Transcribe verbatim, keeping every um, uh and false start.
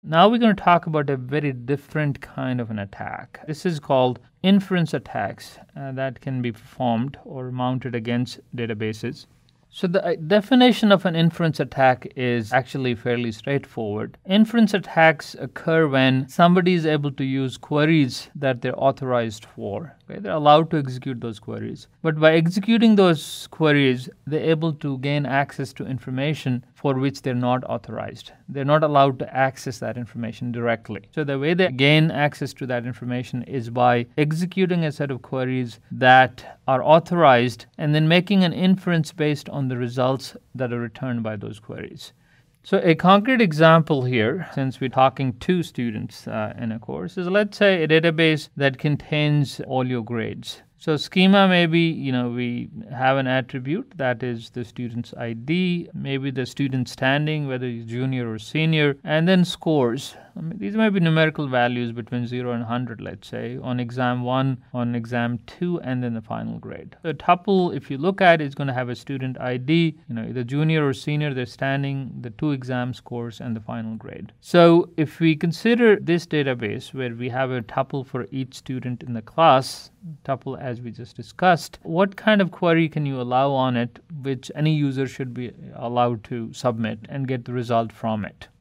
Now we're going to talk about a very different kind of an attack. This is called inference attacks uh, that can be performed or mounted against databases. So the uh, definition of an inference attack is actually fairly straightforward. Inference attacks occur when somebody is able to use queries that they're authorized for. Okay? They're allowed to execute those queries. But by executing those queries, they're able to gain access to information for which they're not authorized. They're not allowed to access that information directly. So the way they gain access to that information is by executing a set of queries that are authorized and then making an inference based on the results that are returned by those queries. So a concrete example here, since we're talking to students uh, in a course, is let's say a database that contains all your grades. So schema, maybe, you know, we have an attribute that is the student's I D, maybe the student standing, whether he's junior or senior, and then scores. I mean, these might be numerical values between zero and one hundred, let's say, on exam one, on exam two, and then the final grade. The tuple, if you look at it, is going to have a student I D, you know, either junior or senior, their standing, the two exam scores, and the final grade. So if we consider this database where we have a tuple for each student in the class, tuple as we just discussed, what kind of query can you allow on it which any user should be allowed to submit and get the result from it?